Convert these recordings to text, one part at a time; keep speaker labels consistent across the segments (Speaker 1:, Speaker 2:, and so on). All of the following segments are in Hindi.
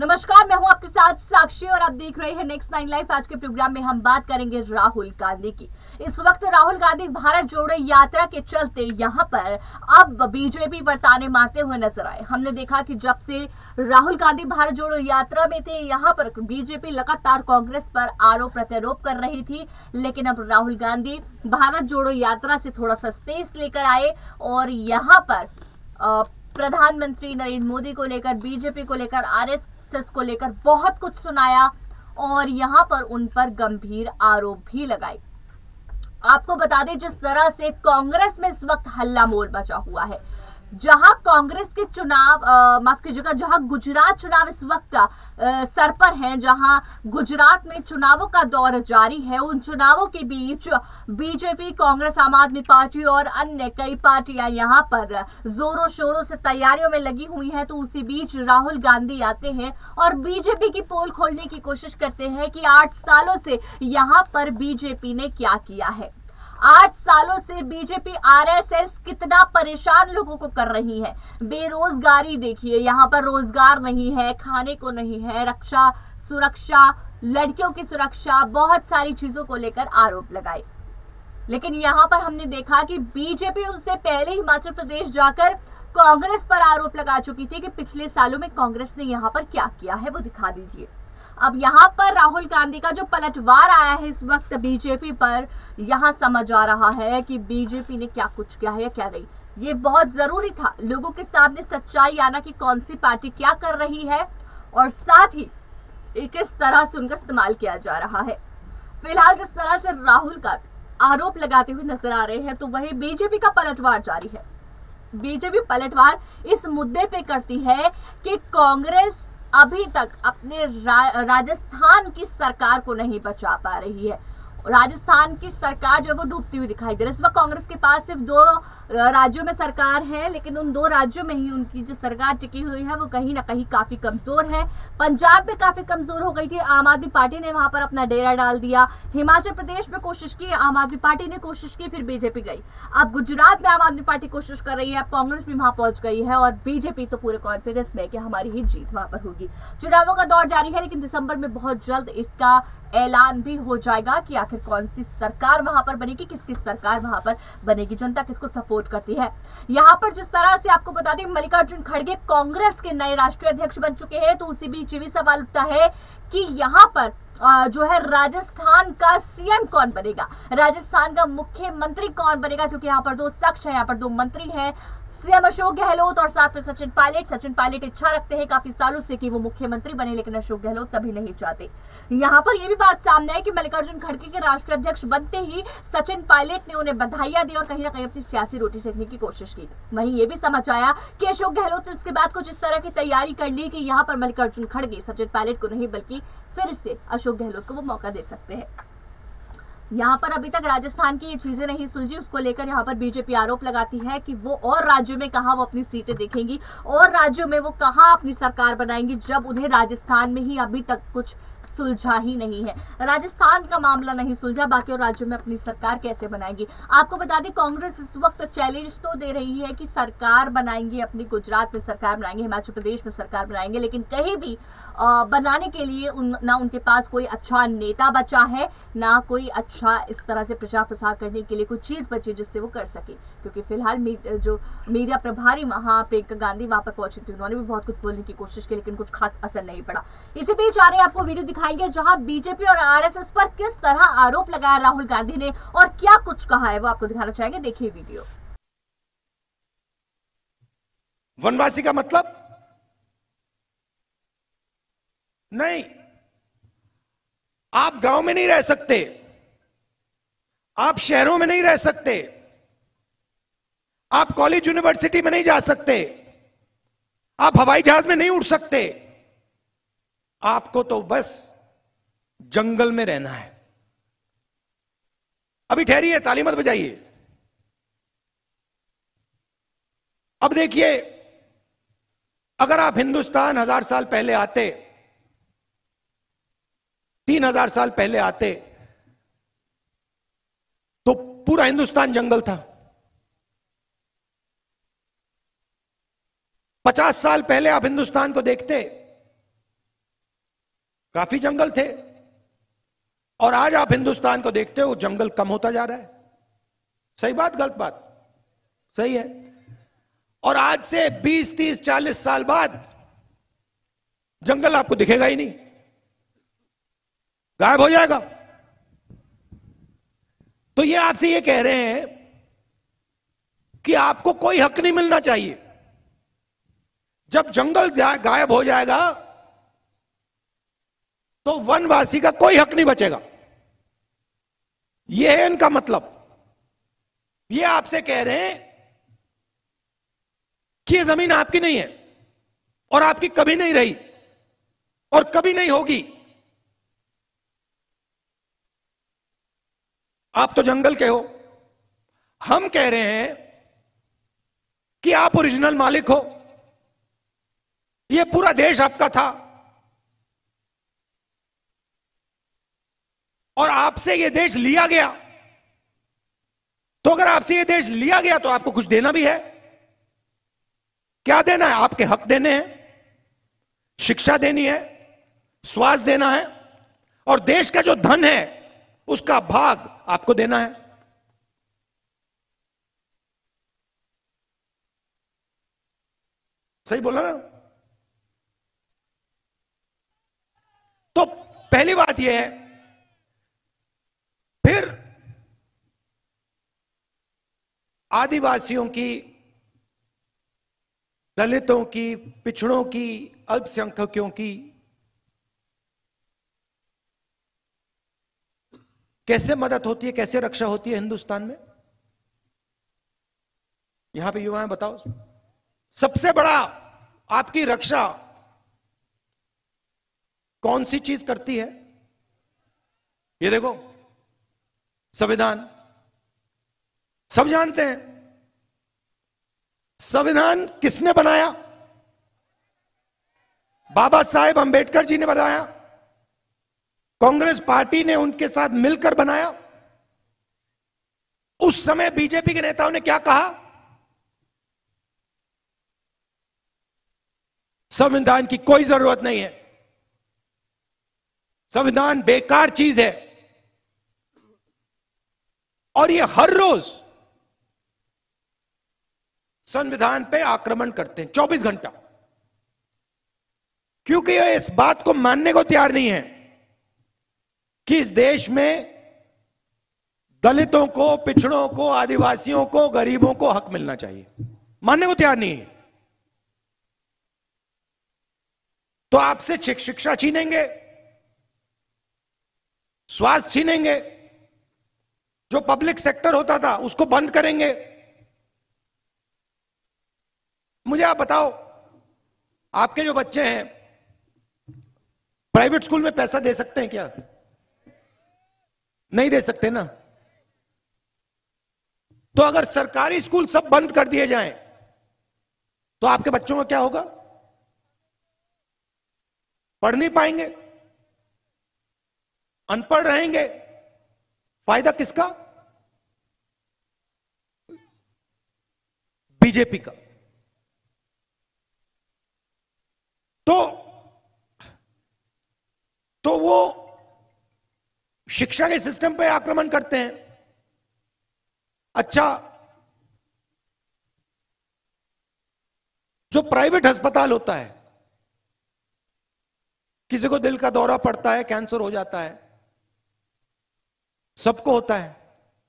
Speaker 1: नमस्कार, मैं हूं आपके साथ साक्षी और आप देख रहे हैं नेक्स्ट 9 लाइव। आज के प्रोग्राम में हम बात करेंगे राहुल गांधी की। इस वक्त राहुल गांधी भारत जोड़ो यात्रा के चलते यहां पर अब बीजेपी पर ताने मारते हुए नजर आए। हमने देखा कि जब से राहुल गांधी भारत जोड़ो यात्रा में थे, यहां पर बीजेपी लगातार कांग्रेस पर आरोप प्रत्यारोप कर रही थी, लेकिन अब राहुल गांधी भारत जोड़ो यात्रा से थोड़ा सा स्पेस लेकर आए और यहाँ पर प्रधानमंत्री नरेंद्र मोदी को लेकर, बीजेपी को लेकर, आरएसएस को लेकर बहुत कुछ सुनाया और यहां पर उन पर गंभीर आरोप भी लगाए। आपको बता दें, जिस तरह से कांग्रेस में इस वक्त हल्ला बोल मचा हुआ है, जहां कांग्रेस के चुनाव माफ कीजिएगा, जहां गुजरात चुनाव इस वक्त सर पर हैं, जहां गुजरात में चुनावों का दौर जारी है, उन चुनावों के बीच बीजेपी, कांग्रेस, आम आदमी पार्टी और अन्य कई पार्टियां यहां पर जोरों शोरों से तैयारियों में लगी हुई हैं। तो उसी बीच राहुल गांधी आते हैं और बीजेपी की पोल खोलने की कोशिश करते हैं कि 8 सालों से यहां पर बीजेपी ने क्या किया है। 8 सालों से बीजेपी, आरएसएस कितना परेशान लोगों को कर रही है। बेरोजगारी देखिए, यहाँ पर रोजगार नहीं है, खाने को नहीं है, रक्षा, सुरक्षा, लड़कियों की सुरक्षा, बहुत सारी चीजों को लेकर आरोप लगाए। लेकिन यहाँ पर हमने देखा कि बीजेपी उससे पहले हिमाचल प्रदेश जाकर कांग्रेस पर आरोप लगा चुकी थी कि पिछले सालों में कांग्रेस ने यहाँ पर क्या किया है, वो दिखा दीजिए। अब यहाँ पर राहुल गांधी का जो पलटवार आया है इस वक्त बीजेपी पर, यहाँ समझ आ रहा है कि बीजेपी ने क्या कुछ किया है या क्या नहीं। ये बहुत जरूरी था, लोगों के सामने सच्चाई आना कि कौन सी पार्टी क्या कर रही है और साथ ही किस तरह से उनका इस्तेमाल किया जा रहा है। फिलहाल जिस तरह से राहुल का आरोप लगाते हुए नजर आ रहे हैं, तो वही बीजेपी का पलटवार जारी है। बीजेपी पलटवार इस मुद्दे पे करती है कि कांग्रेस अभी तक अपने राजस्थान की सरकार को नहीं बचा पा रही है। राजस्थान की सरकार जो है वो डूबती हुई दिखाई दे रही है। इस वक्त कांग्रेस के पास सिर्फ 2 राज्यों में सरकार है, लेकिन उन 2 राज्यों में ही उनकी जो सरकार टिकी हुई है वो कहीं ना कहीं काफी कमजोर है। पंजाब में काफी कमजोर हो गई थी, आम आदमी पार्टी ने वहां पर अपना डेरा डाल दिया। हिमाचल प्रदेश में कोशिश की, आम आदमी पार्टी ने कोशिश की, फिर बीजेपी गई। अब गुजरात में आम आदमी पार्टी कोशिश कर रही है, अब कांग्रेस भी वहां पहुंच गई है और बीजेपी तो पूरे कॉन्फिडेंस में कि हमारी ही जीत वहां पर होगी। चुनावों का दौर जारी है, लेकिन दिसंबर में बहुत जल्द इसका ऐलान भी हो जाएगा कि आखिर कौन सी सरकार वहां पर बनेगी, किसकी सरकार वहां पर बनेगी, जनता किसको सपोर्ट करती है। यहां पर जिस तरह से आपको बता दें, मल्लिकार्जुन खड़गे कांग्रेस के नए राष्ट्रीय अध्यक्ष बन चुके हैं, तो उसी बीच ये भी सवाल उठता है कि यहां पर जो है राजस्थान का सीएम कौन बनेगा, राजस्थान का मुख्यमंत्री कौन बनेगा, क्योंकि यहाँ पर 2 शख्स हैं, यहाँ पर 2 मंत्री हैं, सीएम अशोक गहलोत और साथ में सचिन पायलट। सचिन पायलट इच्छा रखते हैं काफी सालों से कि वो मुख्यमंत्री बने, लेकिन अशोक गहलोत कभी नहीं चाहते। यहाँ पर ये भी बात सामने है कि मल्लिकार्जुन खड़गे के राष्ट्रीय अध्यक्ष बनते ही सचिन पायलट ने उन्हें बधाइयां दी और कहीं ना कहीं अपनी सियासी रोटी सेकने की कोशिश की। वहीं ये भी समझ आया कि अशोक गहलोत ने उसके बाद कुछ इस तरह की तैयारी कर ली कि यहाँ पर मल्लिकार्जुन खड़गे सचिन पायलट को नहीं बल्कि फिर से अशोक गहलोत को वो मौका दे सकते हैं। यहाँ पर अभी तक राजस्थान की ये चीजें नहीं सुलझी, उसको लेकर यहाँ पर बीजेपी आरोप लगाती है कि वो और राज्यों में कहाँ वो अपनी सीटें देखेंगी और राज्यों में वो कहाँ अपनी सरकार बनाएंगी, जब उन्हें राजस्थान में ही अभी तक कुछ सुलझा ही नहीं है। राजस्थान का मामला नहीं सुलझा, बाकी और राज्यों में अपनी सरकार कैसे बनाएंगी। आपको बता दें, कांग्रेस इस वक्त चैलेंज तो दे रही है कि सरकार बनाएंगे, अपनी गुजरात में सरकार बनाएंगे, हिमाचल प्रदेश में सरकार बनाएंगे, लेकिन कहीं भी बनाने के लिए ना उनके पास कोई अच्छा नेता बचा है, ना कोई अच्छा इस तरह से प्रचार प्रसार करने के लिए कोई चीज बची जिससे वो कर सके। क्योंकि फिलहाल जो मीडिया प्रभारी वहां प्रियंका गांधी वहां पर पहुंची थी, उन्होंने भी बहुत कुछ बोलने की कोशिश की, लेकिन कुछ खास असर नहीं पड़ा। इसी बीच आ रहे आपको वीडियो दिखाएंगे जहां बीजेपी और आरएसएस पर किस तरह आरोप लगाया राहुल गांधी ने और क्या कुछ कहा है, वो आपको दिखाना चाहेंगे। देखिए वीडियो।
Speaker 2: वनवासी का मतलब नहीं, आप गांव में नहीं रह सकते, आप शहरों में नहीं रह सकते, आप कॉलेज यूनिवर्सिटी में नहीं जा सकते, आप हवाई जहाज में नहीं उड़ सकते, आपको तो बस जंगल में रहना है। अभी ठहरिए, ताली मत बजाइए। अब देखिए, अगर आप हिंदुस्तान 1000 साल पहले आते, 3000 साल पहले आते, तो पूरा हिंदुस्तान जंगल था। 50 साल पहले आप हिंदुस्तान को देखते काफी जंगल थे, और आज आप हिंदुस्तान को देखते हो जंगल कम होता जा रहा है। सही बात गलत बात? सही है। और आज से 20, 30, 40 साल बाद जंगल आपको दिखेगा ही नहीं, गायब हो जाएगा। तो ये आपसे ये कह रहे हैं कि आपको कोई हक नहीं मिलना चाहिए। जब जंगल गायब हो जाएगा तो वनवासी का कोई हक नहीं बचेगा। यह है इनका मतलब। ये आपसे कह रहे हैं कि यह जमीन आपकी नहीं है और आपकी कभी नहीं रही और कभी नहीं होगी। आप तो जंगल के हो। हम कह रहे हैं कि आप ओरिजिनल मालिक हो। यह पूरा देश आपका था और आपसे यह देश लिया गया। तो अगर आपसे यह देश लिया गया तो आपको कुछ देना भी है। क्या देना है? आपके हक देने हैं, शिक्षा देनी है, स्वास्थ्य देना है, और देश का जो धन है उसका भाग आपको देना है। सही बोला ना? तो पहली बात यह है। फिर आदिवासियों की, दलितों की, पिछड़ों की, अल्पसंख्यकों की कैसे मदद होती है, कैसे रक्षा होती है हिंदुस्तान में? यहां पे युवा हैं, बताओ। सबसे बड़ा आपकी रक्षा कौन सी चीज करती है? ये देखो, संविधान। सब जानते हैं संविधान किसने बनाया? बाबा साहेब अंबेडकर जी ने बनाया। कांग्रेस पार्टी ने उनके साथ मिलकर बनाया। उस समय बीजेपी के नेताओं ने क्या कहा? संविधान की कोई जरूरत नहीं है, संविधान बेकार चीज है। और ये हर रोज संविधान पे आक्रमण करते हैं 24 घंटा, क्योंकि ये इस बात को मानने को तैयार नहीं है कि इस देश में दलितों को, पिछड़ों को, आदिवासियों को, गरीबों को हक मिलना चाहिए। मानने को तैयार नहीं है। तो आपसे शिक्षा छीनेंगे, स्वास्थ्य छीनेंगे, जो पब्लिक सेक्टर होता था उसको बंद करेंगे। मुझे आप बताओ, आपके जो बच्चे हैं प्राइवेट स्कूल में पैसा दे सकते हैं क्या? नहीं दे सकते ना। तो अगर सरकारी स्कूल सब बंद कर दिए जाएं तो आपके बच्चों का क्या होगा? पढ़ नहीं पाएंगे, अनपढ़ रहेंगे। फायदा किसका? बीजेपी का। तो वो शिक्षा के सिस्टम पे आक्रमण करते हैं। अच्छा, जो प्राइवेट अस्पताल होता है, किसी को दिल का दौरा पड़ता है, कैंसर हो जाता है, सबको होता है।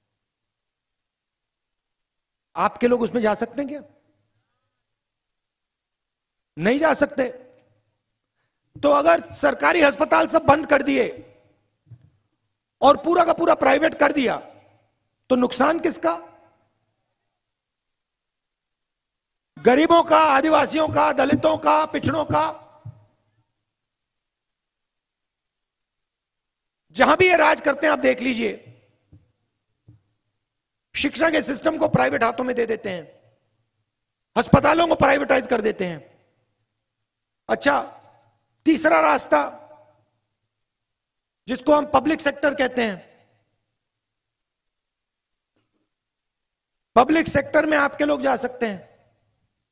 Speaker 2: आपके लोग उसमें जा सकते हैं क्या? नहीं जा सकते। तो अगर सरकारी अस्पताल सब बंद कर दिए और पूरा का पूरा प्राइवेट कर दिया तो नुकसान किसका? गरीबों का, आदिवासियों का, दलितों का, पिछड़ों का। जहां भी ये राज करते हैं आप देख लीजिए, शिक्षा के सिस्टम को प्राइवेट हाथों में दे देते हैं, अस्पतालों को प्राइवेटाइज कर देते हैं। अच्छा, तीसरा रास्ता जिसको हम पब्लिक सेक्टर कहते हैं, पब्लिक सेक्टर में आपके लोग जा सकते हैं।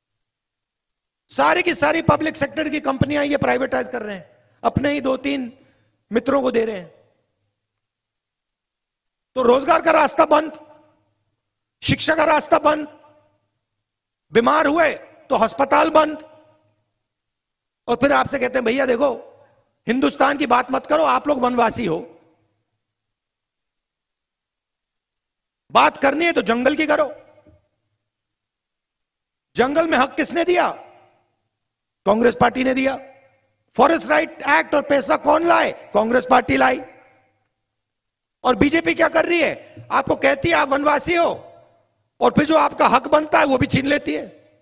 Speaker 2: सारी की सारी पब्लिक सेक्टर की कंपनियां ये प्राइवेटाइज कर रहे हैं। अपने ही 2-3 मित्रों को दे रहे हैं। तो रोजगार का रास्ता बंद, शिक्षा का रास्ता बंद, बीमार हुए तो अस्पताल बंद, और फिर आपसे कहते हैं भैया देखो हिंदुस्तान की बात मत करो, आप लोग वनवासी हो, बात करनी है तो जंगल की करो। जंगल में हक किसने दिया? कांग्रेस पार्टी ने दिया। फॉरेस्ट राइट एक्ट और पैसा कौन लाए? कांग्रेस पार्टी लाई। और बीजेपी क्या कर रही है? आपको कहती है आप वनवासी हो, और फिर जो आपका हक बनता है वो भी छीन लेती है।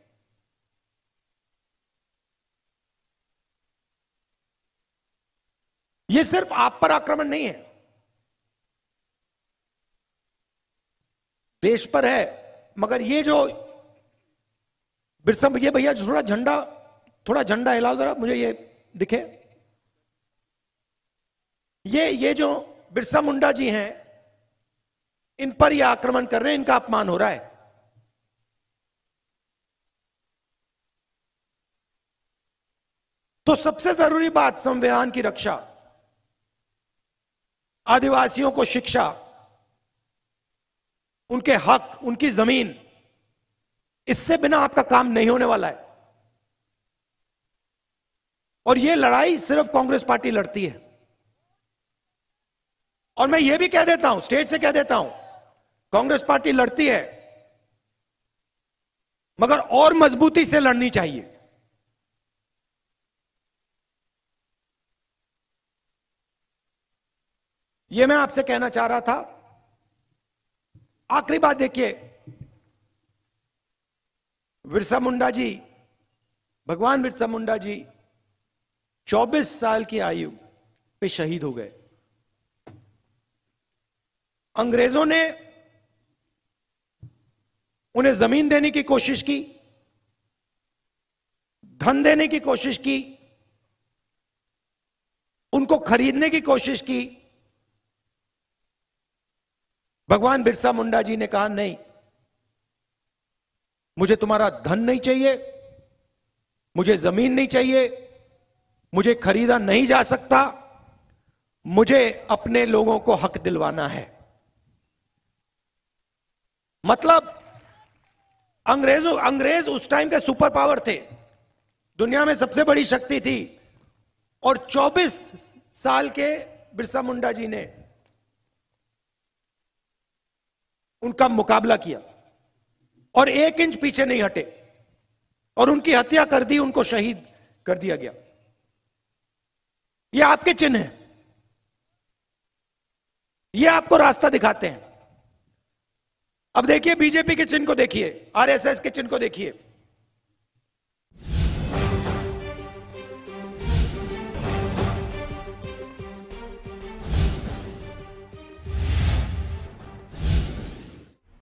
Speaker 2: ये सिर्फ आप पर आक्रमण नहीं है, देश पर है। मगर ये जो बिरसा, ये भैया थोड़ा झंडा हिलाओ जरा, मुझे ये दिखे। ये जो बिरसा मुंडा जी हैं, इन पर ये आक्रमण कर रहे हैं, इनका अपमान हो रहा है। तो सबसे जरूरी बात संविधान की रक्षा, आदिवासियों को शिक्षा, उनके हक, उनकी जमीन, इससे बिना आपका काम नहीं होने वाला है। और यह लड़ाई सिर्फ कांग्रेस पार्टी लड़ती है। और मैं यह भी कह देता हूं, स्टेज से कह देता हूं, कांग्रेस पार्टी लड़ती है मगर और मजबूती से लड़नी चाहिए। यह मैं आपसे कहना चाह रहा था। आखिरी बात देखिए, बिरसा मुंडा जी, भगवान बिरसा मुंडा जी 24 साल की आयु पे शहीद हो गए। अंग्रेजों ने उन्हें जमीन देने की कोशिश की, धन देने की कोशिश की, उनको खरीदने की कोशिश की। भगवान बिरसा मुंडा जी ने कहा नहीं, मुझे तुम्हारा धन नहीं चाहिए, मुझे जमीन नहीं चाहिए, मुझे खरीदा नहीं जा सकता, मुझे अपने लोगों को हक दिलवाना है। मतलब अंग्रेज उस टाइम के सुपर पावर थे, दुनिया में सबसे बड़ी शक्ति थी, और 24 साल के बिरसा मुंडा जी ने उनका मुकाबला किया और 1 इंच पीछे नहीं हटे, और उनकी हत्या कर दी, उनको शहीद कर दिया गया। ये आपके चिन्ह हैं, ये आपको रास्ता दिखाते हैं। अब देखिए बीजेपी के चिन्ह को देखिए, आरएसएस के चिन्ह को देखिए।